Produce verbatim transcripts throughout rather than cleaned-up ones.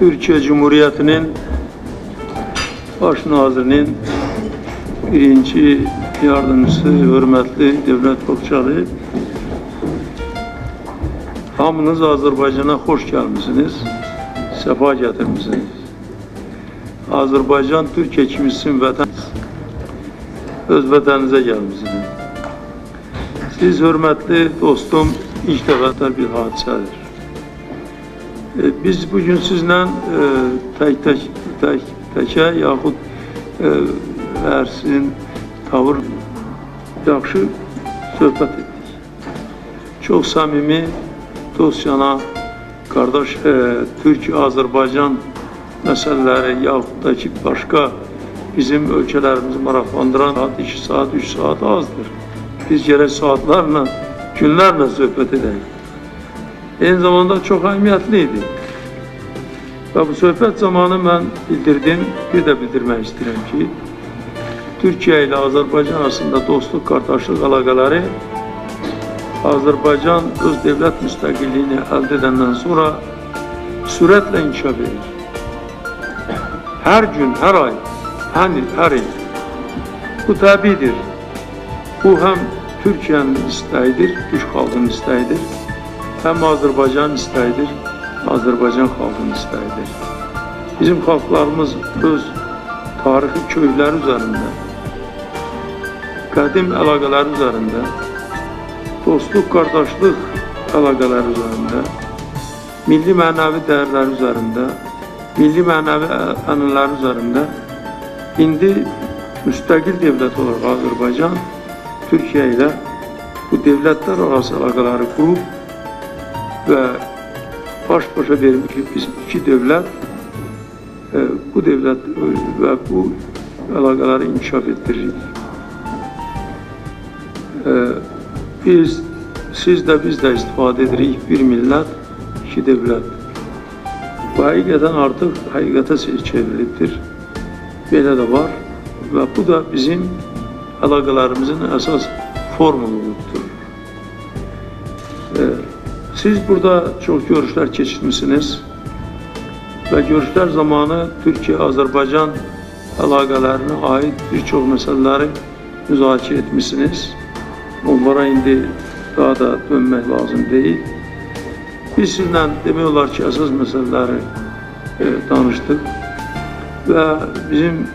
Türkiye Cumhuriyeti'nin baş nazirinin birinci yardımcısı, hürmetli Devlet Bahçeli, hamınız Azerbaycan'a hoş gelmişsiniz, sefa getirmişsiniz. Azerbaycan Türkiye kimsin vətən, öz vətəninizə gelmişsiniz. Siz hürmetli dostum, ilk defa bir hadisədir. E, biz bugün sizlə e, tək tək tək təkə yaxud e, hər sizin tavır yaxşı söhbət etdik. Çox samimi, dostyana, qardaş e, Türkiye-Azərbaycan məsələləri yaxud da ki başqa bizim ölkələrimizi maraqlandıran saat, iki saat, üç saat azdır. Biz gərək saatlarla, günlərlə söhbət edək. Eyni zamanda çox əhəmiyyətli idi. Və bu söhbət zamanı mən bildirdim, bir də bildirmək istəyirəm ki, Türkiyə ilə Azərbaycan arasında dostluq, qardaşlıq əlaqələri Azərbaycan öz dövlət müstəqilliyini əldə edəndən sonra sürətlə inkişaf edir. Hər gün, hər ay, hər il, hər il. Bu təbiidir. Bu həm Türkiyənin istəyidir, Türk xalqının istəyidir, həm Azərbaycanın istəyidir, Azərbaycan xalqının istəyidir. Bizim xalqlarımız öz tarixi kökləri üzərində, qədim əlaqələri üzərində, dostluq, qardaşlıq əlaqələri üzərində, milli mənəvi dəyərləri üzərində, milli mənəvi ənənələri üzərində indi müstəqil dövlət olaraq Azərbaycan Türkiyə ilə bu dövlətlər arası əlaqələri qurub və baş-başa vermiş ki, biz iki dövlət e, bu dövlət və bu əlaqələri inkişaf etdiririk. E, biz, siz də biz də istifadə edirik, bir millət, iki dövlət. Bu həqiqətən artıq həqiqətə çevrilibdir. Belə də var və bu da bizim əlaqələrimizin əsas formuludur. E, Siz burada çox görüşlər keçirmişsiniz və görüşlər zamanı Türkiyə-Azərbaycan əlaqələrinə aid bir çox məsələləri müzakirə etmişsiniz. Onlara indi daha da dönmək lazım deyil. Biz sizinlə demək olar ki, əsas məsələləri e, danışdıq və bizim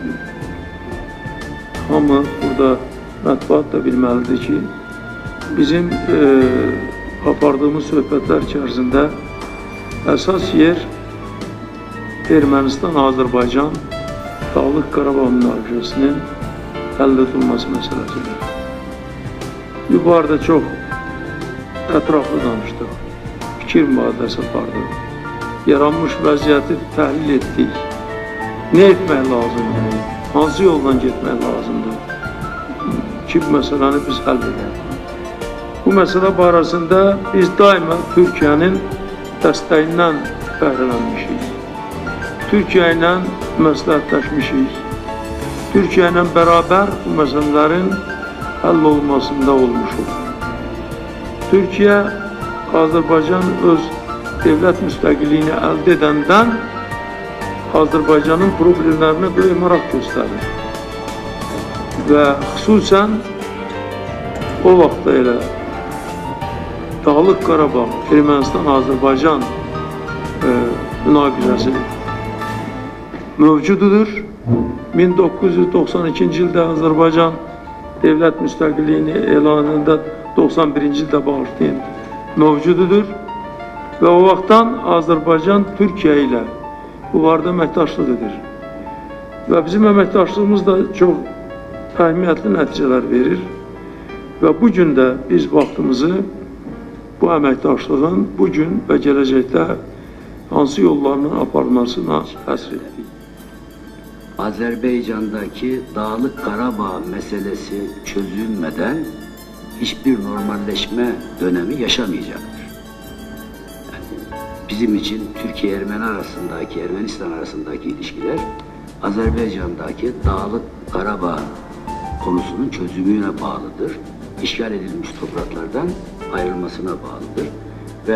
hamı burada mətbuat da bilməlidir ki, bizim e, apardığımız söhbətlər içərisində əsas yer Ermənistan-Azərbaycan Dağlıq Qarabağ münaqişəsinin həll edilməsi məsələsidir. Yuxarıda çox ətraflı danışdıq, fikir mübadiləsi apardıq, yaranmış vəziyyəti təhlil etdik, nə etmək lazımdır, hansı yoldan getmək lazımdır ki, bu məsələni biz həll edək. Bu məsələ barəsində biz daima Türkiyənin dəstəyindən bəhrələnmişik. Türkiyə ilə məsləhətləşmişik. Türkiyə ilə bərabər bu məsələlərin həll olunmasında olmuşuq. Türkiyə, Azərbaycan öz dövlət müstəqilliyini əldə edəndən Azərbaycanın problemlərinə böyük maraq göstərir. Və xüsusən o vaxtda elə Dağlıq Qarabağ, Ermənistan-Azərbaycan e, münaqişəsi mövcududur. min doqquz yüz doxsan ikinci ildə Azərbaycan dövlət müstəqilliyini elanında doxsan birinci ildə bağışlayın mövcududur. Və o vaxtdan Azərbaycan Türkiyə ilə bu varda əməkdaşlıq edir. Və bizim əməkdaşlığımız da çox əhəmiyyətli nəticələr verir. Və bugün də biz vaxtımızı bu əməkdaşlığın bugün və gələcəkdə hansı yollarının aparılmasına həsr etdik. Azerbaycan'daki Dağlık Karabağ meselesi çözülmeden hiçbir normalleşme dönemi yaşamayacaktır. Yani bizim için Türkiye-Ermeni arasındaki, Ermenistan arasındaki ilişkiler Azerbaycan'daki Dağlık Karabağ konusunun çözümüne bağlıdır. İşgal edilmiş topraklardan ayrılmasına bağlıdır. Ve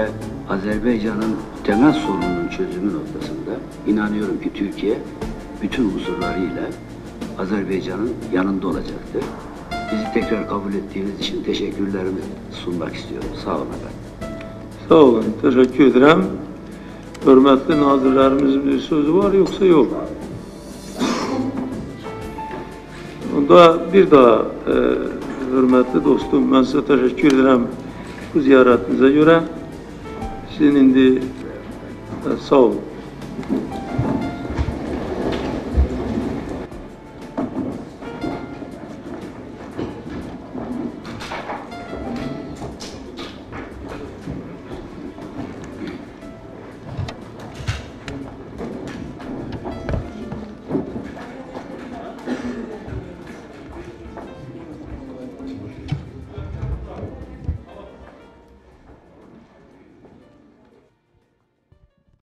Azerbaycan'ın temel sorununun çözümü noktasında inanıyorum ki Türkiye bütün unsurlarıyla Azerbaycan'ın yanında olacaktır. Bizi tekrar kabul ettiğiniz için teşekkürlerimi sunmak istiyorum. Sağ olun efendim. Sağ olun, teşekkür ederim. Hürmetli nazirlerimizin bir sözü var yoksa yok. Onda bir daha e, hürmetli dostum, ben size teşekkür ederim bu ziyaretinize göre. Sizin indi e, sağ olun.